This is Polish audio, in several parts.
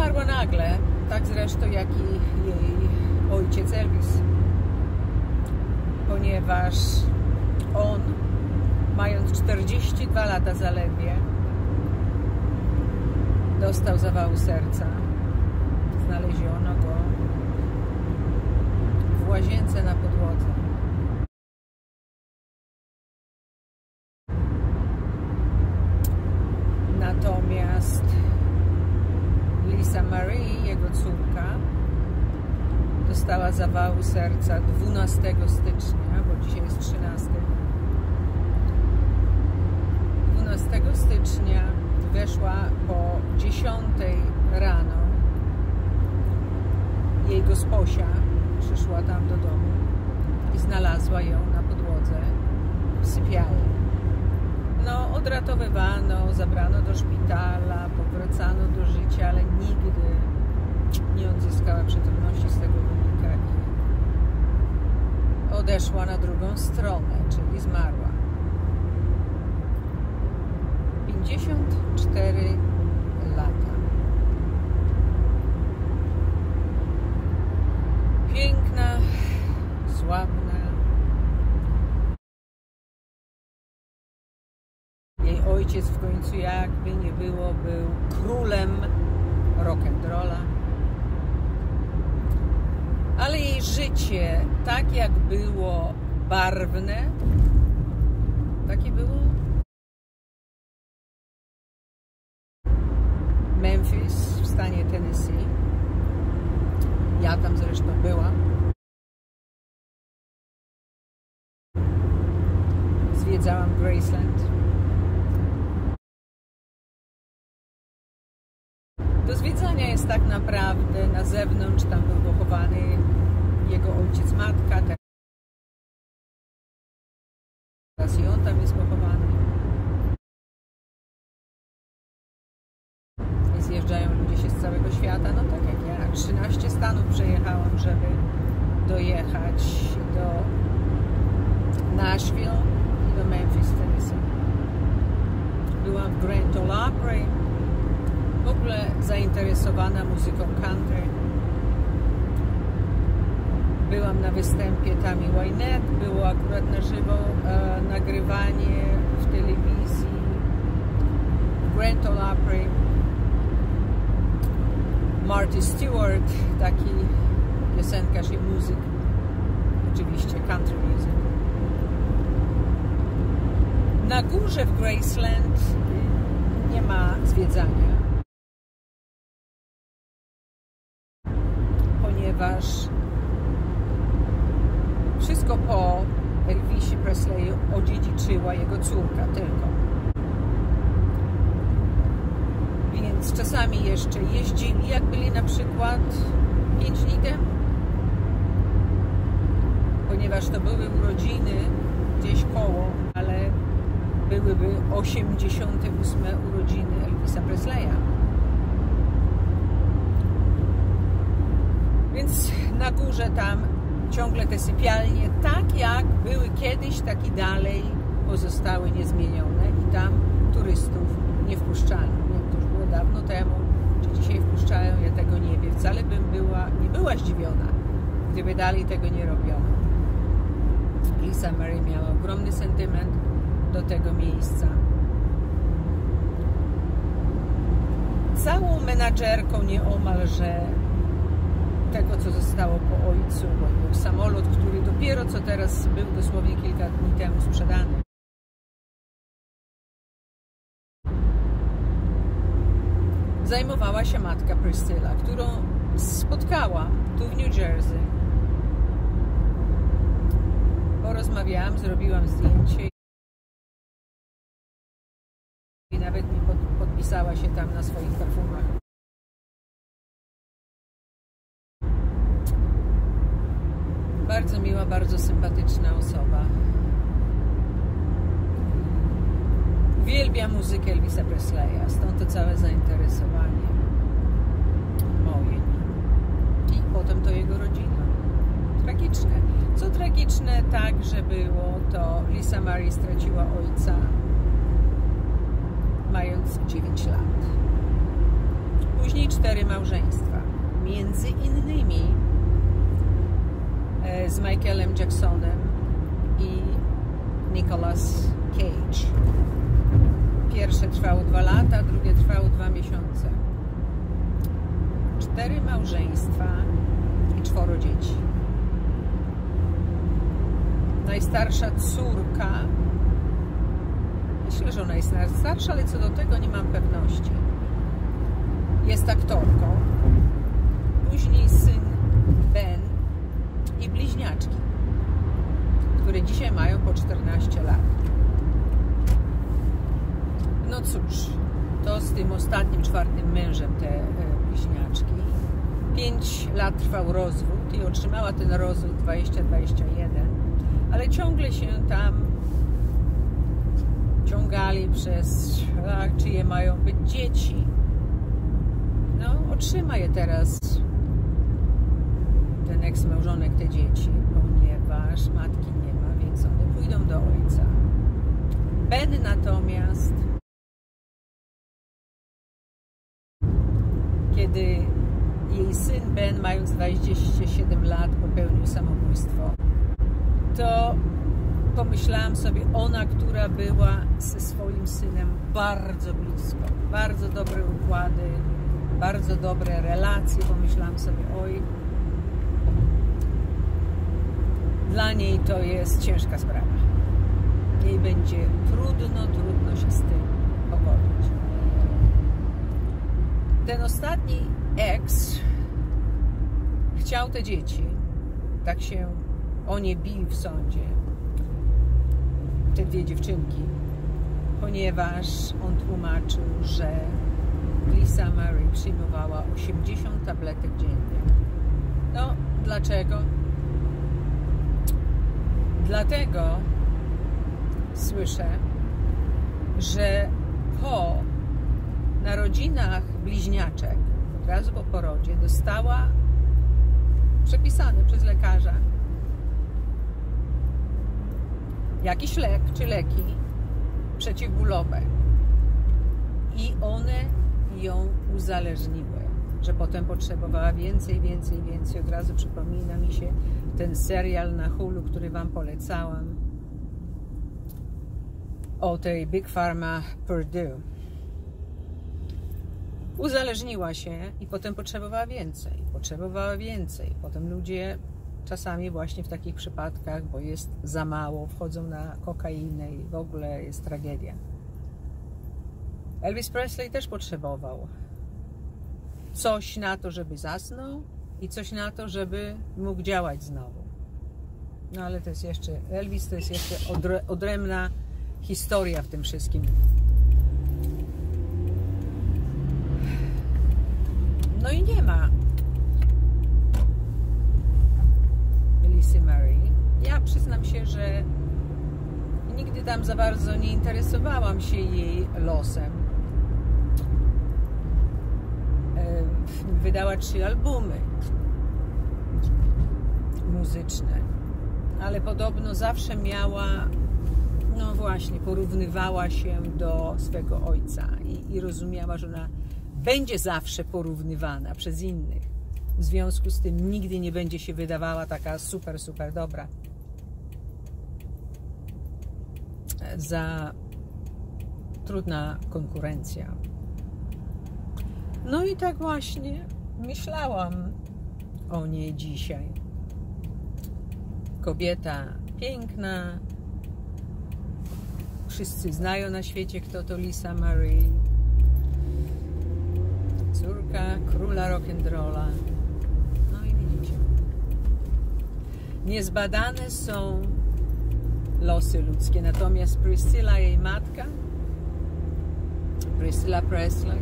Zmarła nagle, tak zresztą jak i jej ojciec Elvis, ponieważ on, mając 42 lata zaledwie, dostał zawału serca. Znaleziono go w łazience na podłodze. Natomiast Lisa Marie, jego córka, dostała zawału serca 12 stycznia, bo dzisiaj jest 13. 12 stycznia weszła po 10 rano. Jej gosposia przyszła tam do domu i znalazła ją na podłodze w sypialni. No, odratowywano, zabrano do szpitala, powracano do życia, ale nigdy nie odzyskała przytomności z tego wynika i odeszła na drugą stronę, czyli zmarła. 54 lata. Piękna, sławna. Jej ojciec w końcu, jakby nie było, był królem rock'n'rolla. Ale jej życie, tak jak było barwne, takie było Memphis w stanie Tennessee. Ja tam zresztą byłam. Zwiedzałam Graceland. Do zwiedzania jest tak naprawdę na zewnątrz. Tam był pochowany jego ojciec, matka. Teraz i on tam jest pochowany. I zjeżdżają ludzie się z całego świata. No tak jak ja. 13 stanów przejechałam, żeby dojechać do Nashville i do Memphis, Tennessee. Byłam w Grand Ole Opry. W ogóle zainteresowana muzyką country. Byłam na występie Tammy Wynette. Było akurat na żywo nagrywanie w telewizji w Grand Ole Opry. Marty Stewart, taki piosenkarz i muzyk. Oczywiście country music. Na górze w Graceland nie ma zwiedzania, ponieważ wszystko po Elvisie Presleyu odziedziczyła jego córka tylko. Więc czasami jeszcze jeździli, jak byli na przykład 5 dni temu. Ponieważ to były urodziny gdzieś koło, ale byłyby 88 urodziny Elvisa Presleya. Więc na górze tam ciągle te sypialnie, tak jak były kiedyś, tak i dalej pozostały niezmienione i tam turystów nie wpuszczano. To już było dawno temu. Czy dzisiaj wpuszczają, ja tego nie wiem. Wcale bym nie była zdziwiona, gdyby dalej tego nie robiono. Lisa Marie miała ogromny sentyment do tego miejsca. Całą menadżerką nieomalże tego, co zostało po ojcu, bo był samolot, który dopiero co teraz był dosłownie kilka dni temu sprzedany. Zajmowała się matka Priscilla, którą spotkałam tu w New Jersey. Porozmawiałam, zrobiłam zdjęcie i nawet mi podpisała się tam na swoich perfumach. Bardzo miła, bardzo sympatyczna osoba. Uwielbiam muzykę Elvisa Presleya, stąd to całe zainteresowanie moje. I potem to jego rodzina. Tragiczne. Co tragiczne także było, to Lisa Marie straciła ojca mając 9 lat. Później 4 małżeństwa. Między innymi z Michaelem Jacksonem i Nicolas Cage. Pierwsze trwało 2 lata, drugie trwało 2 miesiące. 4 małżeństwa i 4 dzieci. Najstarsza córka, myślę, że ona jest najstarsza, ale co do tego nie mam pewności. Jest aktorką. Później syn Ben i bliźniaczki, które dzisiaj mają po 14 lat. No cóż, to z tym ostatnim, 4. mężem te bliźniaczki. 5 lat trwał rozwód i otrzymała ten rozwód 20-21, ale ciągle się tam ciągali przez, czyje mają być dzieci. No, otrzyma je teraz ten eks-małżonek te dzieci, ponieważ matki nie ma, więc one pójdą do ojca. Ben natomiast, kiedy jej syn Ben, mając 27 lat, popełnił samobójstwo, to pomyślałam sobie, ona, która była ze swoim synem bardzo blisko, bardzo dobre układy, bardzo dobre relacje, pomyślałam sobie, oj, dla niej to jest ciężka sprawa. Jej będzie trudno się z tym pogodzić. Ten ostatni ex chciał te dzieci, tak się o nie bił w sądzie, te 2 dziewczynki, ponieważ on tłumaczył, że Lisa Marie przyjmowała 80 tabletek dziennie. No, dlaczego? Dlatego słyszę, że po narodzinach bliźniaczek, od razu po porodzie, dostała przepisany przez lekarza jakiś lek czy leki przeciwbólowe i one ją uzależniły, że potem potrzebowała więcej. Od razu przypomina mi się ten serial na Hulu, który Wam polecałam, o tej Big Pharma Purdue. Uzależniła się i potem potrzebowała więcej. Potem ludzie czasami właśnie w takich przypadkach, bo jest za mało, wchodzą na kokainę i w ogóle jest tragedia. Elvis Presley też potrzebował coś na to, żeby zasnął i coś na to, żeby mógł działać znowu. No ale to jest jeszcze, Elvis to jest jeszcze odrębna historia w tym wszystkim. No i nie ma Lisy Marie. Ja przyznam się, że nigdy tam za bardzo nie interesowałam się jej losem. Wydała 3 albumy muzyczne, ale podobno zawsze miała, no właśnie, porównywała się do swego ojca i rozumiała, że ona będzie zawsze porównywana przez innych. W związku z tym nigdy nie będzie się wydawała taka super dobra. Za trudna konkurencja. No i tak właśnie myślałam o niej dzisiaj. Kobieta piękna. Wszyscy znają na świecie, kto to Lisa Marie. Córka króla rock'n'rolla. No i widzicie. Niezbadane są losy ludzkie. Natomiast Priscilla, jej matka, Priscilla Presley,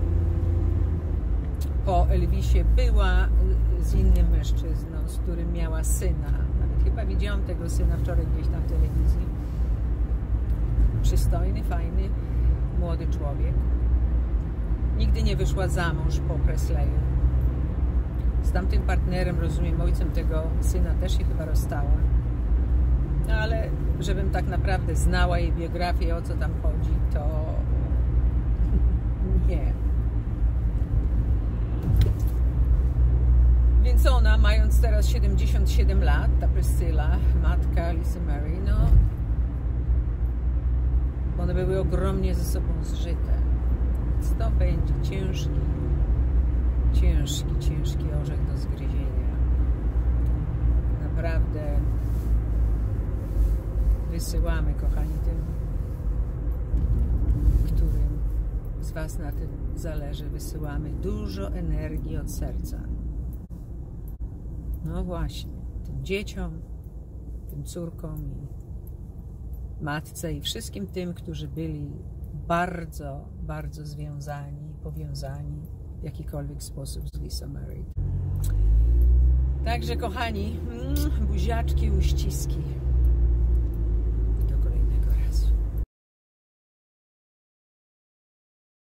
po Elvisie była z innym mężczyzną, z którym miała syna. Nawet chyba widziałam tego syna wczoraj gdzieś tam w telewizji. Przystojny, fajny, młody człowiek. Nigdy nie wyszła za mąż po Presleyu. Z tamtym partnerem, rozumiem, ojcem tego syna, też się chyba rozstała. No ale żebym tak naprawdę znała jej biografię, o co tam chodzi, to nie. mając teraz 77 lat, ta Priscilla, matka Lisa Mary, no one były ogromnie ze sobą zżyte. Więc to będzie ciężki orzech do zgryzienia. Naprawdę wysyłamy, kochani, tym, którym z Was na tym zależy, wysyłamy dużo energii od serca. No właśnie, tym dzieciom, tym córkom i matce i wszystkim tym, którzy byli bardzo, bardzo związani, powiązani w jakikolwiek sposób z Lisa Mary. Także, kochani, buziaczki, uściski.